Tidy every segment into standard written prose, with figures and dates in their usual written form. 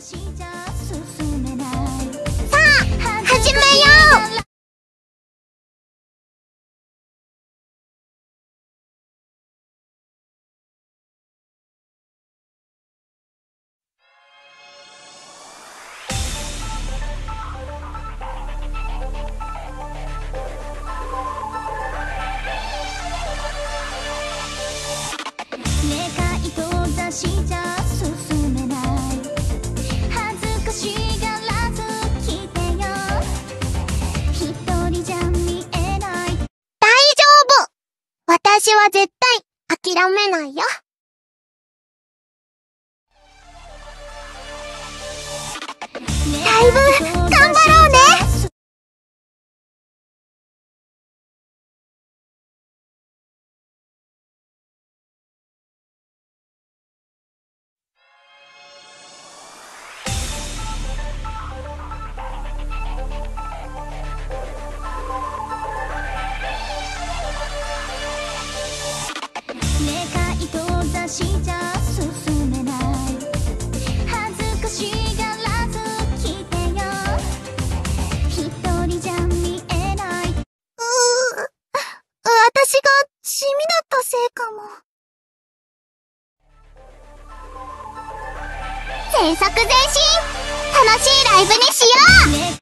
始めよう。しじゃ進めない恥ずかしがらず来てよ一人じゃ見えない大丈夫私は絶対諦めないよライブ頑張ろうねしじゃ進めない恥ずかしがらず来てよ一人じゃ見えない私が地味だったせいかも全速前進楽しいライブにしよう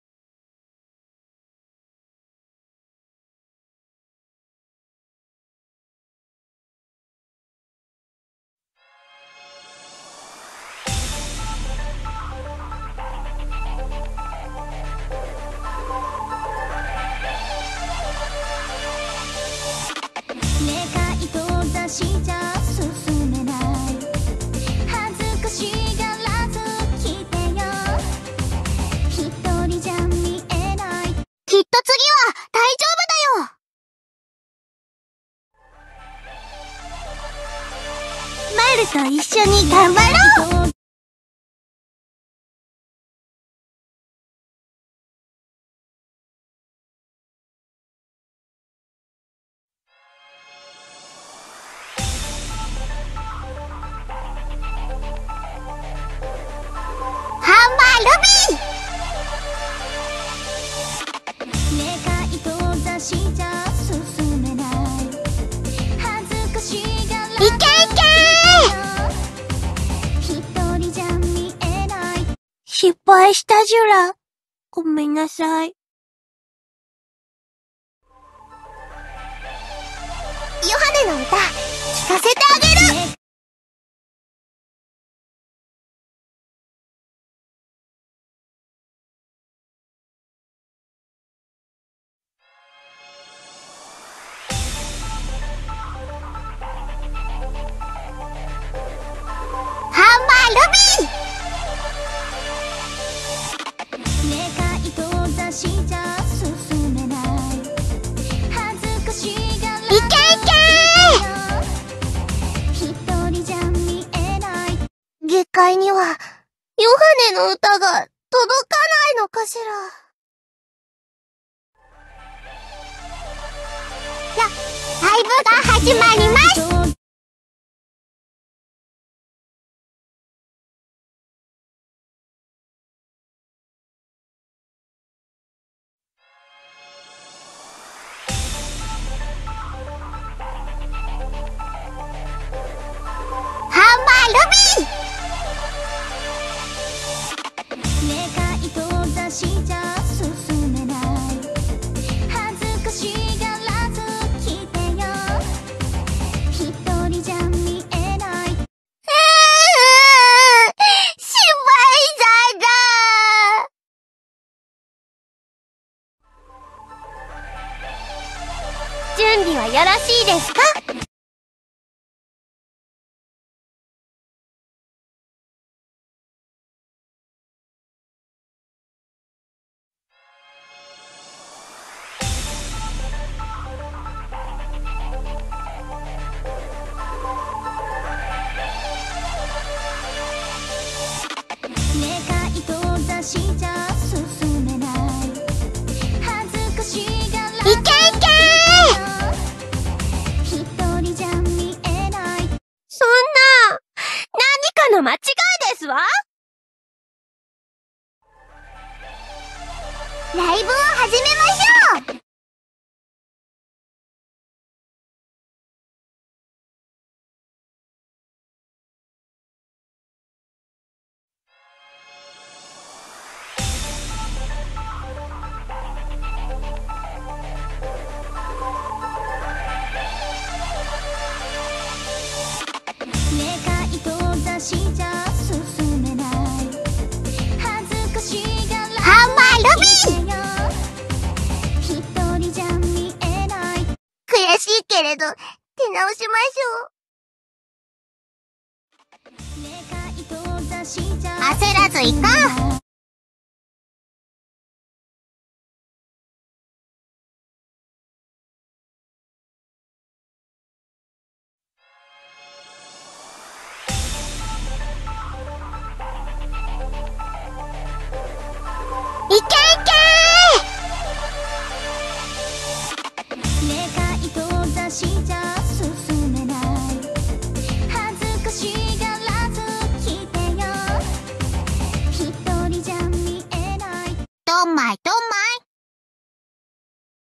しじゃ進めない恥ずかしがらず来てよ一人じゃ見えないきっと次は大丈夫だよマルと一緒に頑張ろうしじゃ進めない恥ずかしがらずいけいけ一人じゃ見えない失敗したジュラごめんなさいヨハネの歌聞かせてあげるしじゃ進めない恥ずかしがらずいけ一人じゃ見えない下界にはヨハネの歌が届かないのかしらライブが始まりますしじゃ進めない恥ずかしがらず来てよ一人じゃ見えない失敗だ準備はよろしいですかしじゃ進めない恥ずかしがらずいけ一人じゃ見えないそんな何かの間違いですわ始めましょう。願いと雑誌じゃ進めない恥ずかしがらハンマールビー一人じゃ見えない悔しいけれど手直しましょう。焦らず行こう。